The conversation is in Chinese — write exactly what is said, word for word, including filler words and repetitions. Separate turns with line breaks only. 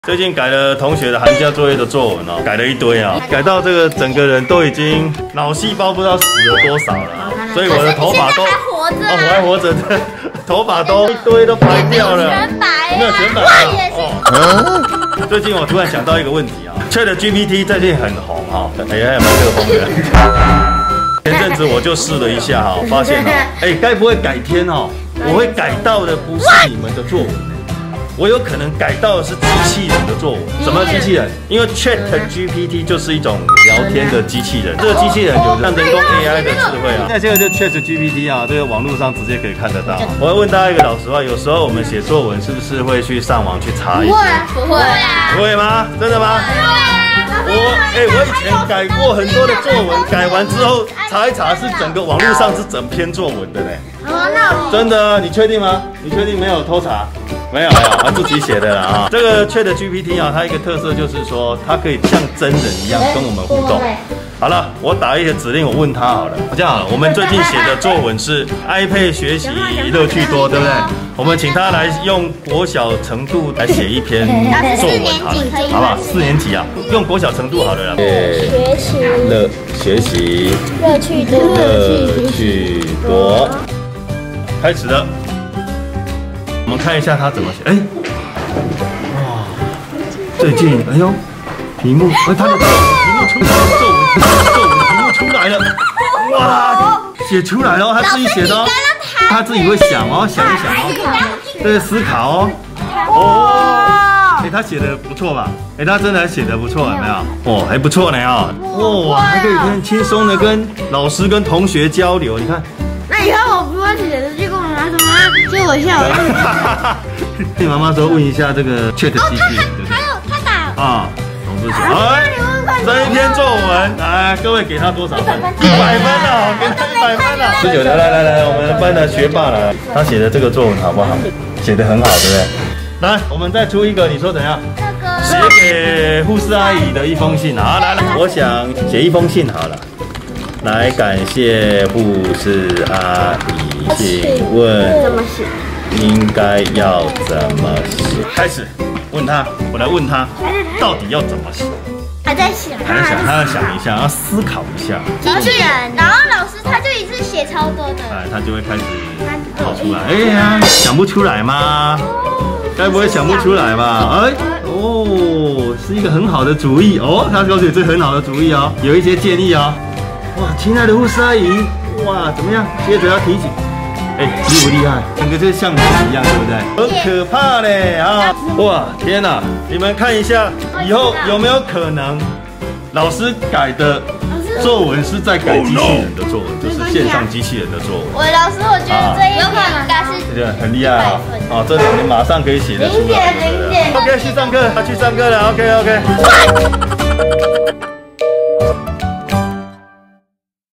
最近改了同学的寒假作业的作文哦，改了一堆啊，改到这个整个人都已经脑细胞不知道死了多少了，所以我的头发都
活着，
哦，我还活着，头发都一堆都白掉了，
全白，
没有全白哦。最近我突然想到一个问题啊 ，Chat G P T 最近很红哈，哎呀，蛮热红的。前阵子我就试了一下哈，发现哦，哎，该不会改天哦，我会改到的不是你们的作文。我有可能改到的是机器人的作文。什么机器人？因为 Chat G P T 就是一种聊天的机器人，这个机器人有像人工 A I 的智慧啊。那这个就 Chat G P T 啊，这个网络上直接可以看得到。我要问大家一个老实话，有时候我们写作文是不是会去上网去查一些？
不会啊，
不会吗？真的吗？我哎、欸，我以前改过很多的作文，改完之后查一查，是整个网络上是整篇作文的嘞。真的？你确定吗？你确定没有偷查？没有没有，他自己写的啦啊。这个 Chat G P T 啊，它一个特色就是说，它可以像真人一样跟我们互动。好了，我打一些指令，我问他好了。这样好了，我们最近写的作文是 iPad 学习乐趣多，对不对？我们请他来用国小程度来写一篇作文好了，好不好？四年级啊，用国小程度好了啦。
学习
乐学习
乐趣多，
乐趣多，开始了。我们看一下他怎么写。哎，哇，最近哎呦，题目，哎，他的题目出来了，作文作文题目出来了，哇，写出来了，他自己写的哦，他自己会想哦，想一想哦，对，思考哦，哦，哎，他写的不错吧？哎，他真的写的不错，有没有？哦，还不错呢啊，哦，还可以很轻松的跟老师跟同学交流，你看。
那以后我不会写的，就跟我拿什么借我一下。
你妈妈说问一下这个 Chat G P T，
还有他打
啊，董事长，哎，这一篇作文，来，各位给他多少分？一百分啊，给他一百分啊！十九条，来来来，我们班的学霸了，他写的这个作文好不好？写得很好，对不对？来，我们再出一个，你说怎样？写给护士阿姨的一封信啊，来来，我想写一封信好了。来感谢护士阿姨，请问
怎么写？
应该要怎么写？开始问他，我来问他，到底要怎么写？
还在想，
还在想，他要想一下，要思考一下。
机器人，然后老师他就一次写超多的，
哎，他就会开始跑出来。哎呀，想不出来吗？该不会想不出来吧？哎，哦，是一个很好的主意哦。他告诉你这很好的主意哦，有一些建议哦。哇，亲爱的护士阿姨，哇，怎么样？接着要提醒，哎，厉不厉害？整个就像人一样，对不对？很可怕嘞啊！哇，天哪！你们看一下，以后有没有可能老师改的作文是在改机器人的作文，就是线上机器人的作文？
我老师，我觉得这一篇应该是
这个很厉害啊！哦，这两年马上可以写得出来。
零点零点。
OK， 去上课，他去上课了。OK OK。